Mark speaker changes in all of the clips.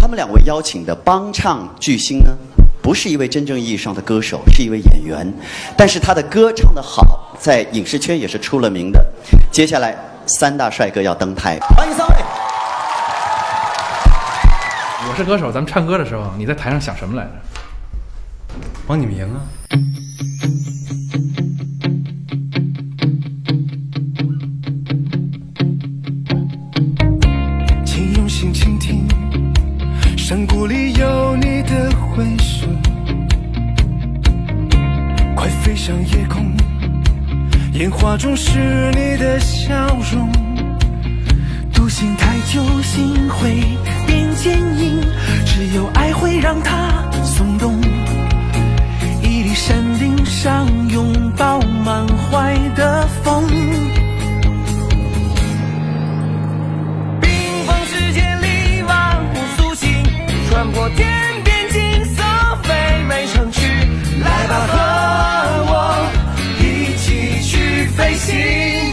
Speaker 1: 他们两位邀请的帮唱巨星呢，不是一位真正意义上的歌手，是一位演员，但是他的歌唱得好，在影视圈也是出了名的。接下来三大帅哥要登台，欢迎三位。
Speaker 2: 我是歌手，咱们唱歌的时候，你在台上想什么来着？
Speaker 3: 帮你们赢啊！
Speaker 4: 请用心倾听，山谷里有你的回声，快飞向夜空，烟花中是你的笑容。独行太久，心会变坚硬，只有爱会让它松动。屹立山顶上，拥抱满怀的风。冰封世界里，万物苏醒，穿过天边金色飞美城区。来吧，和我一起去飞行。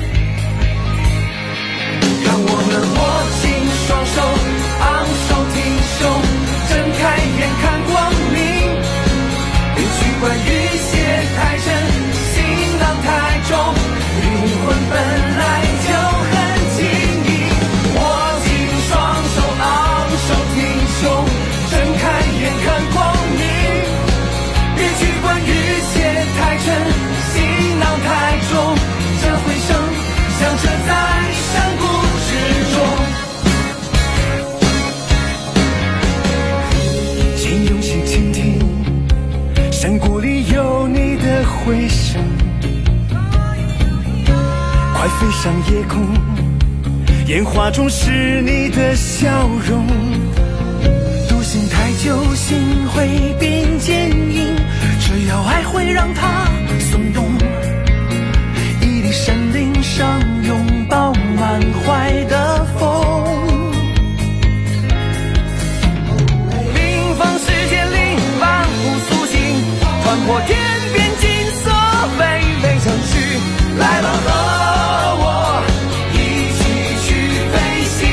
Speaker 4: 让我们握紧双手，昂首挺胸，睁开眼看光明。别去管雨鞋太深，行囊太重，灵魂本来就很轻盈。握紧双手，昂首挺胸，睁开眼看光明。别去管雨鞋太沉，行囊太重，这回声响彻在山谷之中。请用心倾听，山谷里有你的回声，快飞上夜空，烟花中是你的笑容。独行太久，心会变坚硬，只要爱会让它松动。屹立山顶上，拥抱满怀的风。冰封世界里，万物苏醒，穿过天边金色飞飞城区。来吧，和我一起去飞行。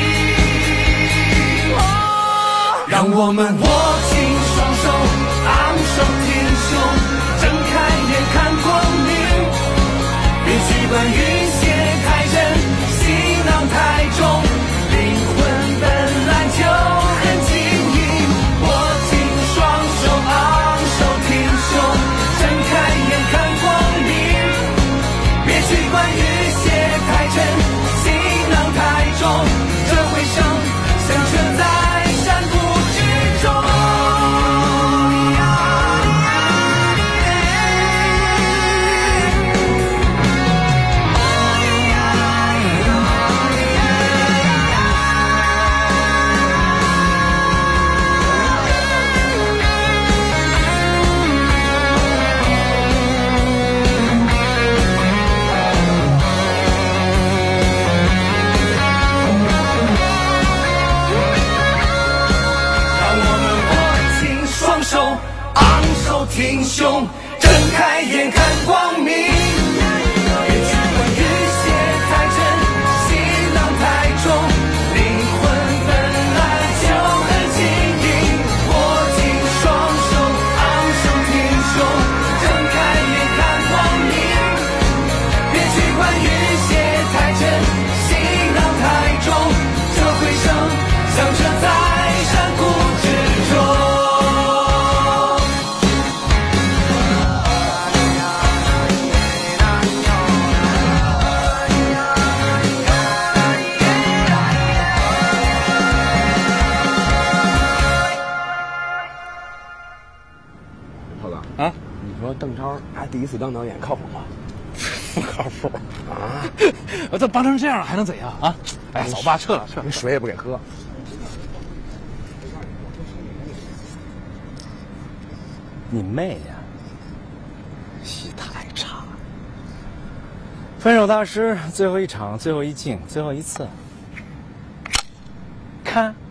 Speaker 4: 让我们握紧双手，昂首挺胸，睁开眼看光明。别去管雨鞋太深，行囊太重，灵魂本来就很轻盈。握紧双手，昂首挺胸，睁开眼看光明。别去管雨鞋太沉，行囊太重，这回声响彻在山谷之中。挺胸，睁开眼看光明。别去管雨鞋太沉，行囊太重，灵魂本来就很轻盈。握紧双手，昂首挺胸，睁开眼看光明。别去管雨鞋太沉，行囊太重，这回声响彻在山谷之中。
Speaker 3: 啊，你说邓超他第一次当导演靠谱吗？
Speaker 2: 不靠谱
Speaker 3: 啊！
Speaker 2: 我这帮成这样还能怎样啊？哎，走吧，撤了。
Speaker 3: 连水也不给喝。你妹呀！戏太差。分手大师最后一场，最后一镜，最后一次，看。